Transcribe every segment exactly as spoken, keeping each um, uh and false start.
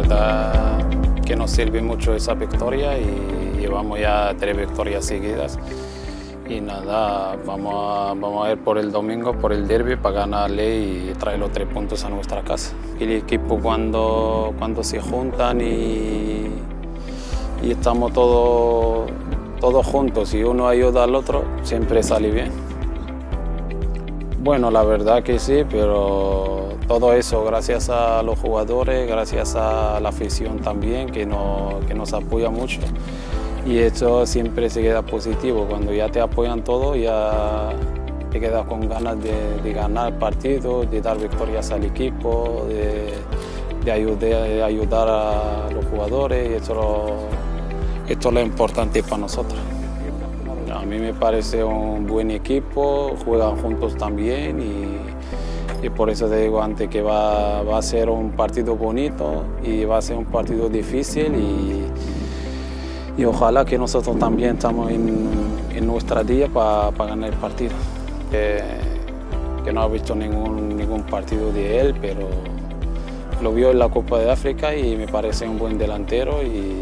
verdad que nos sirve mucho esa victoria y llevamos ya tres victorias seguidas. Y nada, vamos a, vamos a ir por el domingo, por el derbi, para ganarle y traer los tres puntos a nuestra casa. El equipo cuando, cuando se juntan y, y estamos todos, todos juntos y uno ayuda al otro, siempre sale bien. Bueno, la verdad que sí, pero todo eso gracias a los jugadores, gracias a la afición también, que, no, que nos apoya mucho. Y eso siempre se queda positivo. Cuando ya te apoyan todo, ya te quedas con ganas de, de ganar partidos, de dar victorias al equipo, de, de, ayudar, de ayudar a los jugadores. Y esto, lo, esto es lo importante para nosotros. A mí me parece un buen equipo, juegan juntos también y, y por eso te digo antes que va, va a ser un partido bonito y va a ser un partido difícil y, y ojalá que nosotros también estamos en, en nuestra día para pa ganar el partido. Que, que no he visto ningún, ningún partido de él, pero lo vio en la Copa de África y me parece un buen delantero y,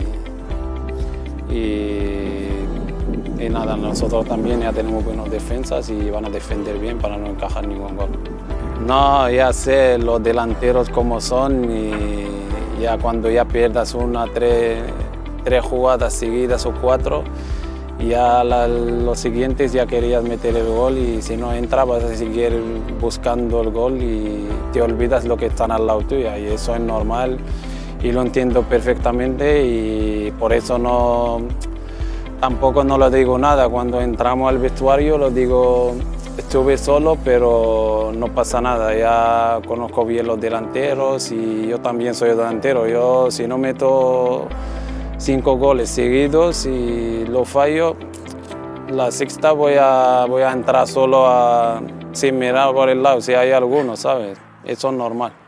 y Y nada, nosotros también ya tenemos buenas defensas y van a defender bien para no encajar ningún gol. No, ya sé los delanteros cómo son y ya cuando ya pierdas una, tres, tres jugadas seguidas o cuatro, ya la, los siguientes ya querías meter el gol y si no entra vas a seguir buscando el gol y te olvidas lo que están al lado tuyo y eso es normal y lo entiendo perfectamente y por eso no... Tampoco no le digo nada, cuando entramos al vestuario lo digo, estuve solo, pero no pasa nada, ya conozco bien los delanteros y yo también soy delantero. Yo si no meto cinco goles seguidos y lo fallo, la sexta voy a, voy a entrar solo a, sin mirar por el lado, si hay alguno, ¿sabes? Eso es normal.